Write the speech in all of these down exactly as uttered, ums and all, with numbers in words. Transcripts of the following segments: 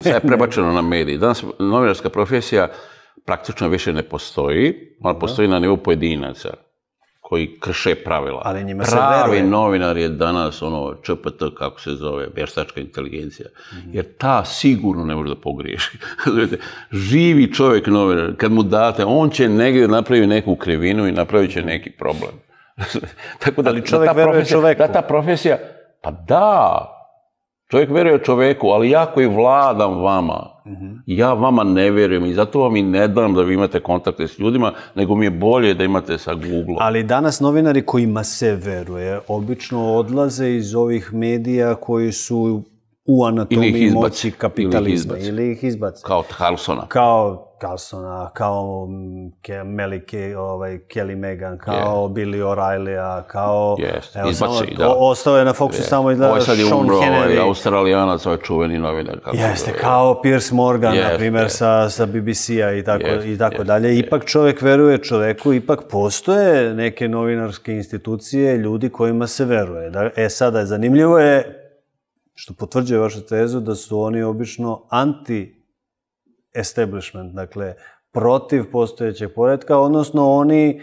Sad je prebačeno na mediji. Danas novinarska profesija praktično više ne postoji, ona postoji na nivou pojedinaca koji krše pravila. Ali njima se Pravi veruje. novinar je danas ono Č P T, kako se zove, vještačka inteligencija. Jer ta sigurno ne može da pogriješi. Živi čovjek novinar, kad mu date, on će negdje napraviti neku krivinu i napravit će neki problem. Tako da, ali čovjek da ta veruje profesija, čoveku. Da ta profesija, pa da, čovjek veruje čoveku, ali ja koji vladam vama, ja vama ne vjerujem i zato vam i ne dam da vi imate kontakte s ljudima, nego mi je bolje da imate sa Google-om. Ali danas novinari kojima se veruje, obično odlaze iz ovih medija koji su u anatomiji moći kapitalizma. Ili ih izbace. Kao Carlsona. Kao Carlsona, kao Melike, ovaj, Kelly Megan, kao Billy O'Reilly-a, kao... Yes. Izbaci, da. Ostao je na Foxu samo izgleda Sean Hannity. Ovo sad je umro, Australijanac, ovaj čuveni novinar. Jeste, kao Piers Morgan, na primjer, sa B B C-a i tako dalje. Ipak čovjek veruje čoveku, ipak postoje neke novinarske institucije, ljudi kojima se veruje. E, sada, zanimljivo je, što potvrđuje vašu tezu, da su oni obično anti-establishment, dakle, protiv postojećeg poretka, odnosno oni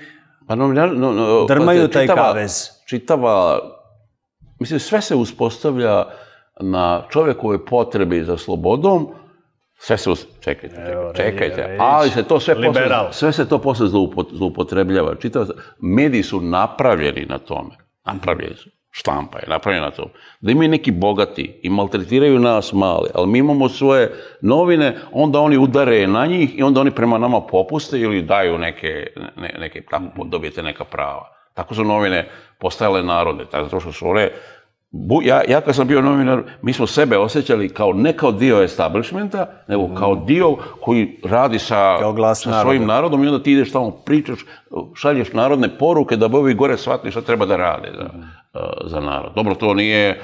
drmaju taj kavez. Čitava, mislim, sve se uspostavlja na čovjekovoj potrebi za slobodom, sve se, čekajte, čekajte, ali se to sve posle, sve se to posle zloupotrebljava. Čitava, mediji su napravljeni na tome, napravljeni su. Štampa je napravljena to. Da imaju neki bogati i maltretiraju nas male, ali mi imamo svoje novine, onda oni udare na njih i onda oni prema nama popuste ili daju neke, neke tako dobijete neka prava. Tako su novine postajale narode, tako što su one... Ja, ja kad sam bio novinar, mi smo sebe osjećali kao ne kao dio establishmenta, nego kao dio koji radi sa, sa svojim narodom i onda ti ideš tamo, pričaš, šalješ narodne poruke da bi ovi gore shvatili šta treba da rade za, za narod. Dobro, to nije,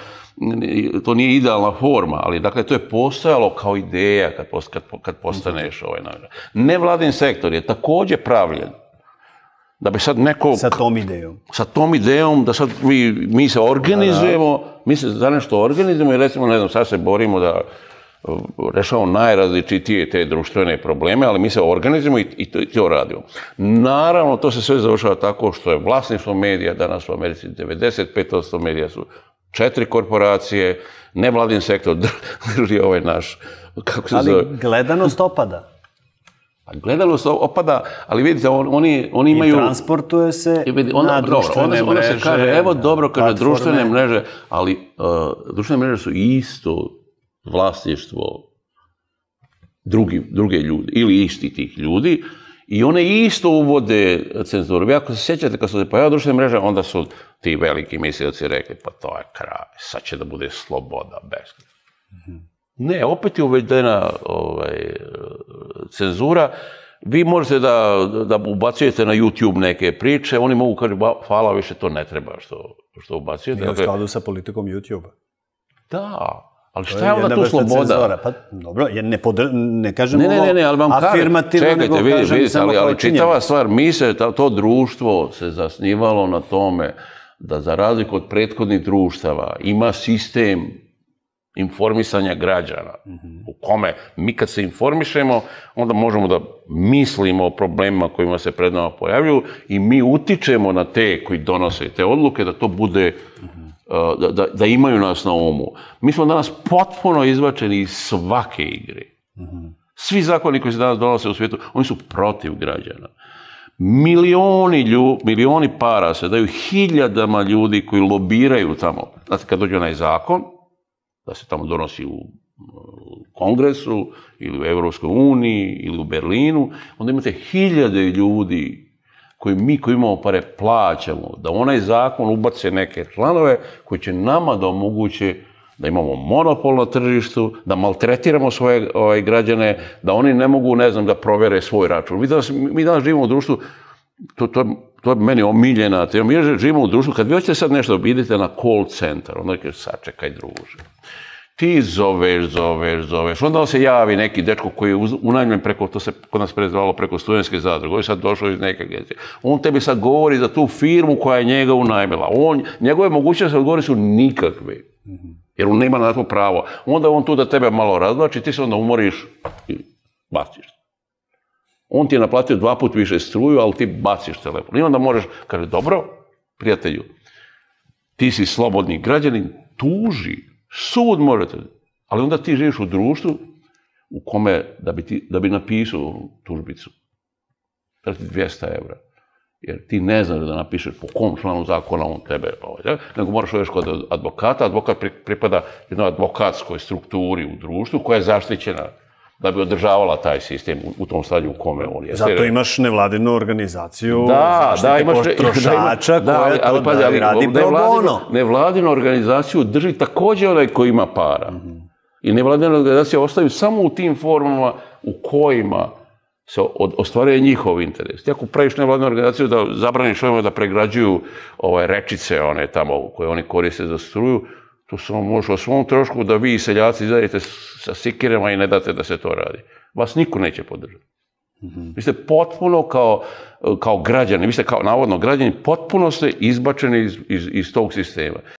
to nije idealna forma, ali dakle to je postojalo kao ideja kad, kad, kad postaneš ovaj novinar. Nevladin sektor je također pravljen da bi sad neko... Sa tom idejom. Sa tom idejom, da sad mi, mi se organizujemo, mi se za nešto organizujemo i recimo, ne znam, sad se borimo da rešavamo najrazličitije te društvene probleme, ali mi se organizujemo i, i to, to radimo. Naravno, to se sve završava tako što je vlasništvo medija, danas u Americi devedeset pet posto medija su četiri korporacije, nevladin sektor drži ovaj naš, kako se ali zove... Ali gledanost opada. Gledanost opada, ali vidite, oni, oni imaju... I transportuje se vidi, onda, na društvene dobro, onda, mreže. Onda se kaže, evo dobro, kaže, društvene mreže, ali uh, društvene mreže su isto vlasništvo drugi, druge ljudi, ili isti tih ljudi, i one isto uvode cenzuru. Vi ako se sjećate, kad su se pojavile društvene mreže, onda su ti veliki mislioci rekli, pa to je kraj, sad će da bude sloboda, beskrajna. Mm-hmm. Ne, opet je uvedena ovaj, cenzura. Vi možete da, da ubacujete na YouTube neke priče, oni mogu kaži, hvala, više to ne treba što, što ubacujete. Nije u skladu sa politikom YouTube-a. Da, ali šta je onda tu sloboda? Pa dobro, jer ne, podr... ne kažemo ne, ne, ne, ali vam afirmativno, kažem, nego čekajte, kažem vidite, samo ali, ali činjenica. čitava stvar, mi se, to društvo se zasnivalo na tome da za razliku od prethodnih društava ima sistem informisanja građana, u kome mi kad se informišemo, onda možemo da mislimo o problemima kojima se pred nama pojavljuju i mi utičemo na te koji donose te odluke da to bude, da, da, da imaju nas na umu. Mi smo danas potpuno izvačeni iz svake igre. Svi zakoni koji se danas donose u svijetu, oni su protiv građana. Milioni, lju, milioni para se daju hiljadama ljudi koji lobiraju tamo. Znate, kad dođe onaj zakon, da se tamo donosi u Kongresu ili u Evropskoj uniji ili u Berlinu, onda imate hiljade ljudi koji mi koji imamo pare plaćamo, da onaj zakon ubace neke članove koji će nama da omoguće da imamo monopol na tržištu, da maltretiramo svoje ovaj, građane, da oni ne mogu, ne znam, da provere svoj račun. Mi danas, mi danas živimo u društvu, to, to, to je meni omiljena, mi živimo u društvu, kad vi hoćete sad nešto, idete na call center, onda kaže, sačekaj druže. Ti zoveš, zoveš, zoveš, onda se javi neki dečko koji je unajmljen preko, to se kod nas prezvalo preko studentske zadruge, on je sad došao iz neke agencije. On tebi sad govori za tu firmu koja je njega unajmila. On, njegove mogućnosti odgovori su nikakve. Jer on nema na to pravo. Onda on tu da tebe malo razvlači, ti se onda umoriš i baciš. On ti je naplatio dva put više struju, ali ti baciš telefon. I onda možeš, kaže, dobro, prijatelju, ti si slobodni građanin, tuži, sud možete, ali onda ti živiš u društvu u kome, da bi, ti, da bi napisao tužbicu, treba ti dvjesto evra. Jer ti ne znaš da napišeš po kom članu zakona on tebe, ovaj, nego moraš odeš kod advokata, advokat pripada jednoj advokatskoj strukturi u društvu koja je zaštićena da bi održavala taj sistem u tom stadiju u kome on je. Zato imaš nevladinu organizaciju da, zaštite da, potrošača da, koja to da, ali, radi pro bono. Nevladinu organizaciju drži također onaj koji ima para. Mm-hmm. I nevladine organizacije ostaju samo u tim formama u kojima se ostvaruje njihov interes. Ti ako praviš nevladinu organizaciju da zabraniš ovima da pregrađuju ovaj, rečice one tamo koje oni koriste za struju, to samo može o svom trošku da vi seljaci izađete sa sikirama i ne date da se to radi. Vas niko neće podržati. Mm-hmm. Vi ste potpuno kao, kao građani, vi ste kao navodno građani, potpuno ste izbačeni iz, iz, iz tog sistema.